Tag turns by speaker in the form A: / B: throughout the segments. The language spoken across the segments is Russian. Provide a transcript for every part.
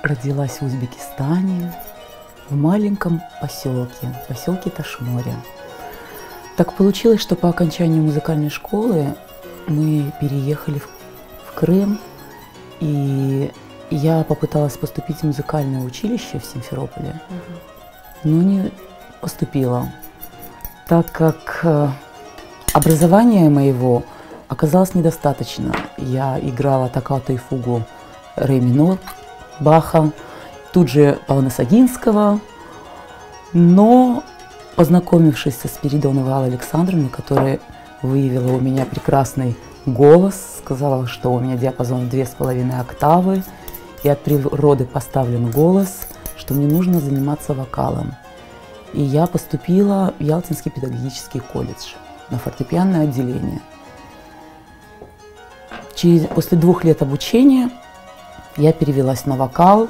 A: родилась в Узбекистане, в маленьком поселке Ташморе. Так получилось, что по окончанию музыкальной школы мы переехали в Крым, и я попыталась поступить в музыкальное училище в Симферополе, но не поступила, так как образования моего оказалось недостаточно. Я играла токкато и фугу ре минор Баха, тут же Павла-Носогинского, но, познакомившись со Спиридоновой Аллой Александровной, которая выявила у меня прекрасный голос, сказала, что у меня диапазон 2,5 октавы, и от природы поставлен голос, что мне нужно заниматься вокалом. И я поступила в Ялтинский педагогический колледж на фортепианное отделение. После 2 лет обучения я перевелась на вокал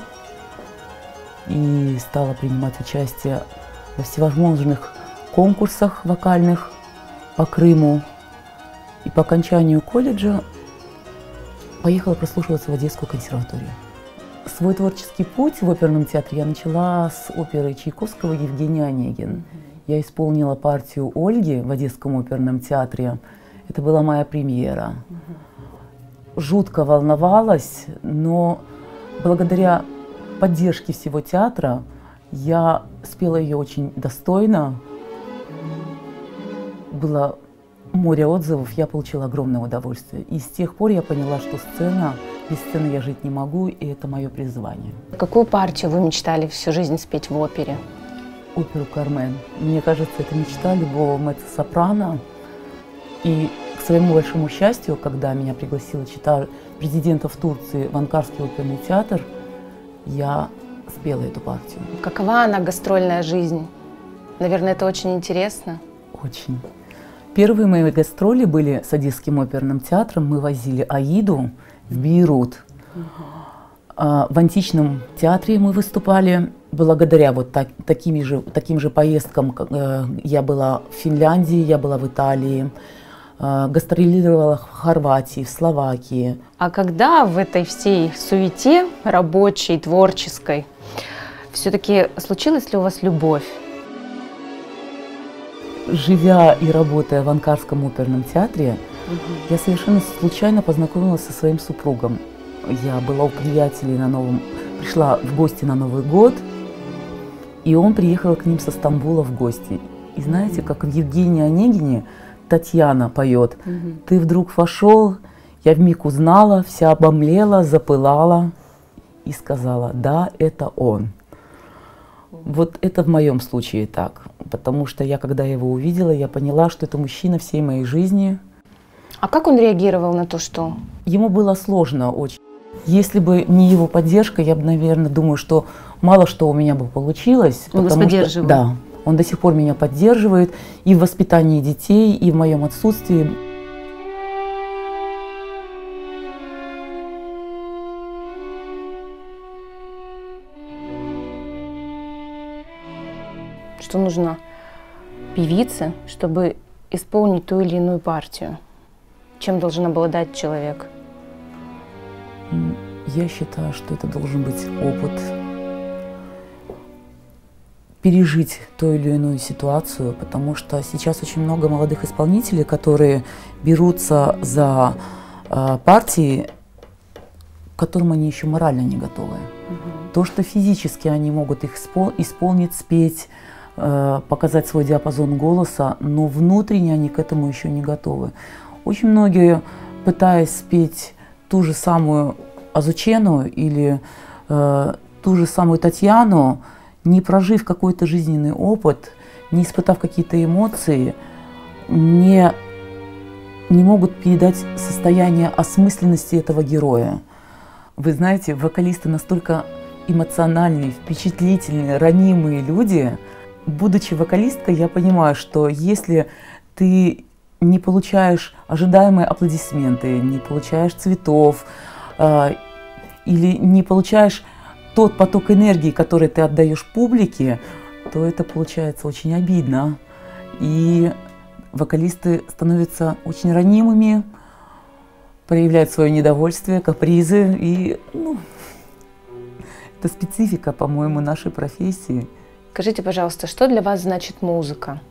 A: и стала принимать участие во всевозможных конкурсах вокальных по Крыму. И по окончанию колледжа поехала прослушиваться в Одесскую консерваторию. Свой творческий путь в оперном театре я начала с оперы Чайковского «Евгений Онегин». Я исполнила партию Ольги в Одесском оперном театре. Это была моя премьера. Жутко волновалась, но благодаря поддержке всего театра я спела ее очень достойно. Было море отзывов, я получила огромное удовольствие. И с тех пор я поняла, что без сцены я жить не могу, и это мое призвание.
B: Какую партию вы мечтали всю жизнь спеть в опере?
A: Оперу «Кармен». Мне кажется, это мечта любого меццо-сопрано. И к своему большому счастью, когда меня пригласила чета президента в Турции в Анкарский оперный театр, я спела эту партию.
B: Какова она, гастрольная жизнь? Наверное, это очень интересно.
A: Очень. Первые мои гастроли были с Одесским оперным театром. Мы возили «Аиду» в Бейрут. В античном театре мы выступали. Благодаря вот таким же поездкам я была в Финляндии, я была в Италии, гастролировала в Хорватии, в Словакии.
B: А когда в этой всей суете рабочей, творческой, все-таки случилась ли у вас любовь?
A: Живя и работая в Анкарском оперном театре, я совершенно случайно познакомилась со своим супругом. Я была у приятелей пришла в гости на Новый год, и он приехал к ним со Стамбула в гости. И знаете, как в «Евгении Онегине» Татьяна поет: «Ты вдруг вошел, я вмиг узнала, вся обомлела, запылала и сказала: да, это он». Вот это в моем случае так, потому что когда я его увидела, я поняла, что это мужчина всей моей жизни.
B: А как он реагировал на то, что?
A: Ему было сложно очень. Если бы не его поддержка, я бы, наверное, думаю, что мало что у меня бы получилось.
B: Он вас поддерживал?
A: Да, он до сих пор меня поддерживает и в воспитании детей, и в моем отсутствии.
B: Что нужно певице, чтобы исполнить ту или иную партию? Чем должен обладать человек?
A: Я считаю, что это должен быть опыт. Пережить ту или иную ситуацию, потому что сейчас очень много молодых исполнителей, которые берутся за партии, к которым они еще морально не готовы. То, что физически они могут их исполнить, спеть, показать свой диапазон голоса, но внутренне они к этому еще не готовы. Очень многие, пытаясь спеть ту же самую Азучену или ту же самую Татьяну, не прожив какой-то жизненный опыт, не испытав какие-то эмоции, не могут передать состояние осмысленности этого героя. Вы знаете, вокалисты настолько эмоциональные, впечатлительные, ранимые люди. Будучи вокалисткой, я понимаю, что если ты не получаешь ожидаемые аплодисменты, не получаешь цветов или не получаешь тот поток энергии, который ты отдаешь публике, то это получается очень обидно. И вокалисты становятся очень ранимыми, проявляют свое недовольствие, капризы. И Это специфика, по-моему, нашей профессии.
B: Скажите, пожалуйста, что для вас значит музыка?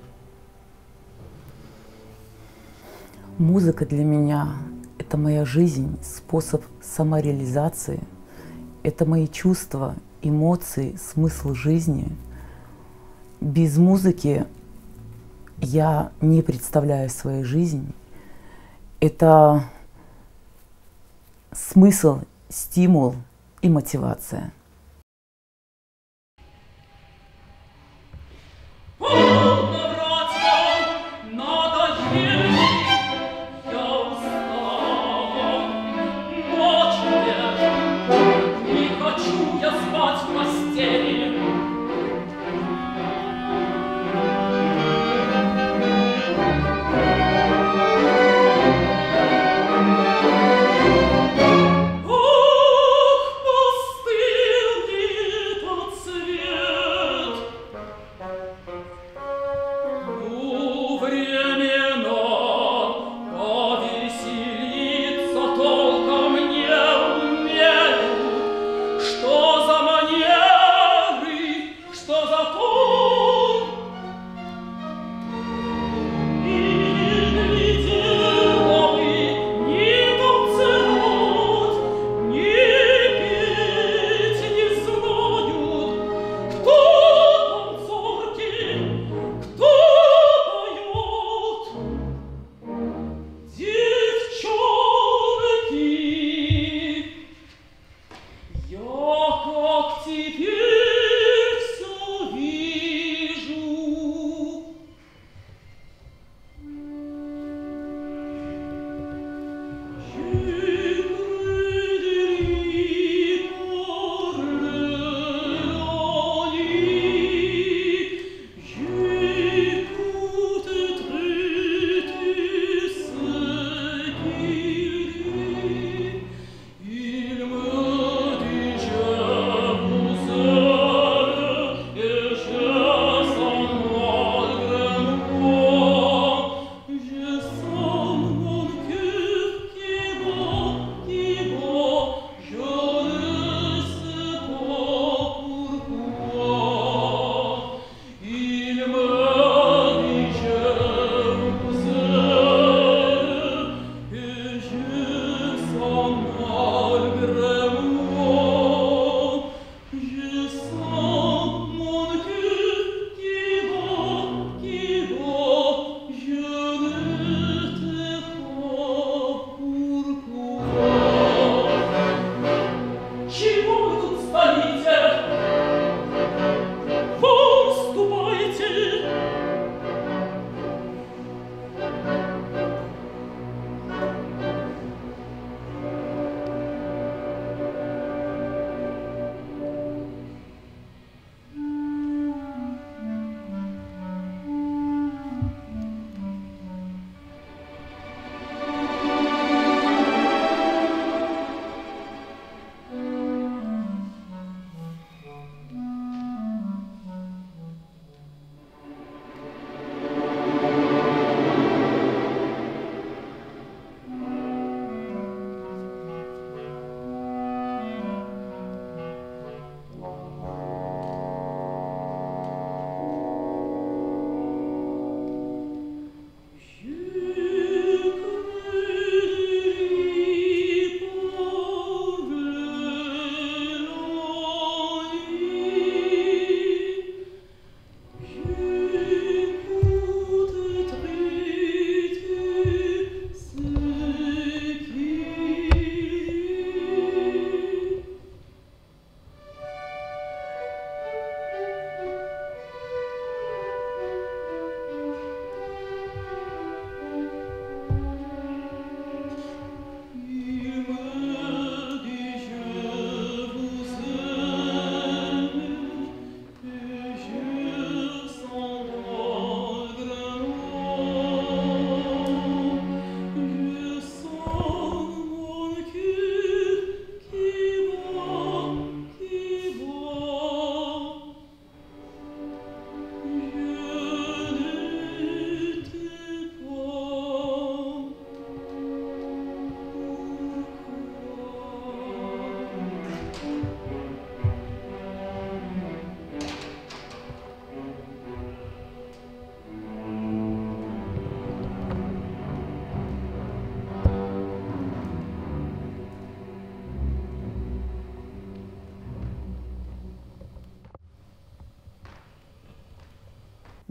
A: Музыка для меня — это моя жизнь, способ самореализации. Это мои чувства, эмоции, смысл жизни. Без музыки я не представляю свою жизнь. Это смысл, стимул и мотивация.
C: Пустыня!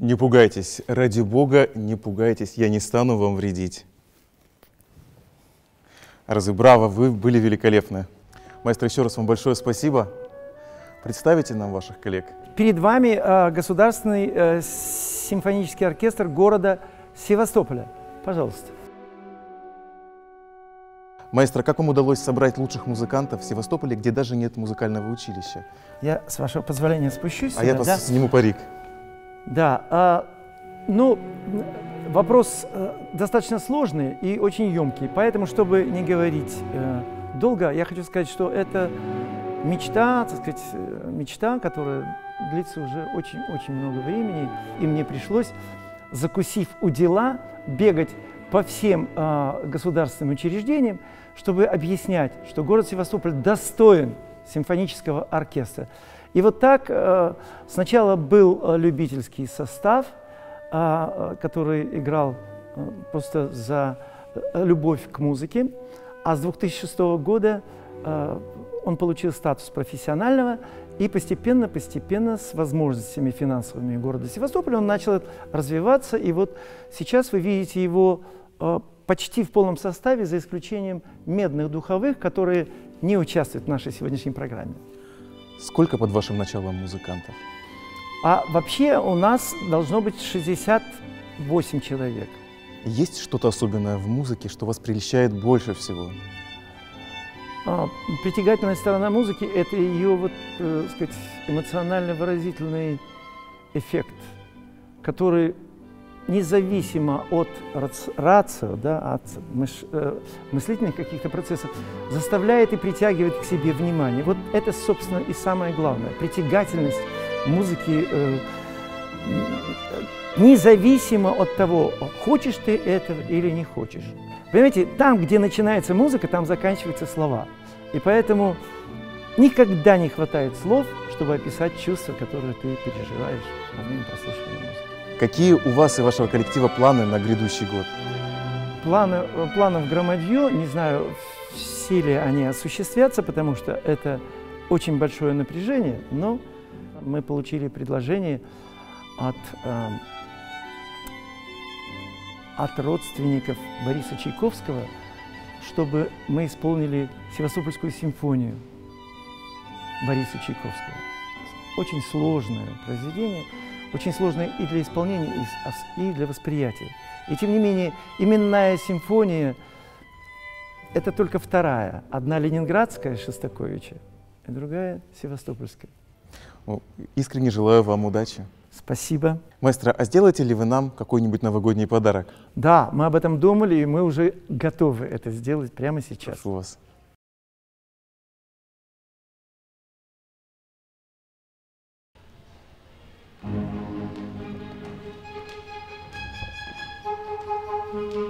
C: Не пугайтесь, ради Бога, не пугайтесь, я не стану вам вредить. Браво, вы были великолепны. Маэстро, еще раз вам большое спасибо. Представите нам ваших коллег.
D: Перед вами Государственный симфонический оркестр города Севастополя. Пожалуйста.
C: Маэстро, как вам удалось собрать лучших музыкантов в Севастополе, где даже нет музыкального училища?
D: Я, с вашего позволения, спущусь
C: А
D: сюда,
C: я сниму парик.
D: Да, ну, вопрос достаточно сложный и очень емкий, поэтому, чтобы не говорить долго, я хочу сказать, что это мечта, так сказать, мечта, которая длится уже очень-очень много времени, и мне пришлось, закусив у дела, бегать по всем государственным учреждениям, чтобы объяснять, что город Севастополь достоин симфонического оркестра. И вот так сначала был любительский состав, который играл просто за любовь к музыке, а с 2006 года он получил статус профессионального, и постепенно, с возможностями финансовыми города Севастополя он начал развиваться, и вот сейчас вы видите его почти в полном составе, за исключением медных духовых, которые не участвуют в нашей сегодняшней программе.
C: Сколько под вашим началом музыкантов?
D: А вообще у нас должно быть 68 человек.
C: Есть что-то особенное в музыке, что вас прельщает больше всего?
D: Притягательная сторона музыки – это ее вот, сказать, эмоционально-выразительный эффект, который независимо от рацио, да, от мыслительных каких-то процессов, заставляет и притягивает к себе внимание. Вот это, собственно, и самое главное. Притягательность музыки, независимо от того, хочешь ты этого или не хочешь. Понимаете, там, где начинается музыка, там заканчиваются слова. И поэтому никогда не хватает слов, чтобы описать чувства, которые ты переживаешь во время прослушивания музыки.
C: Какие у вас и вашего коллектива планы на грядущий год?
D: Планов громадье, не знаю, все ли они осуществятся, потому что это очень большое напряжение, но мы получили предложение от родственников Бориса Чайковского, чтобы мы исполнили Севастопольскую симфонию Бориса Чайковского. Очень сложное произведение, очень сложное и для исполнения, и для восприятия. И тем не менее, именная симфония – это только вторая. Одна ленинградская Шостаковича, и другая севастопольская.
C: Искренне желаю вам удачи.
D: Спасибо.
C: Маэстро, а сделаете ли вы нам какой-нибудь новогодний подарок?
D: Да, мы об этом думали, и мы уже готовы это сделать прямо сейчас.
C: Прошу вас.
E: Thank you.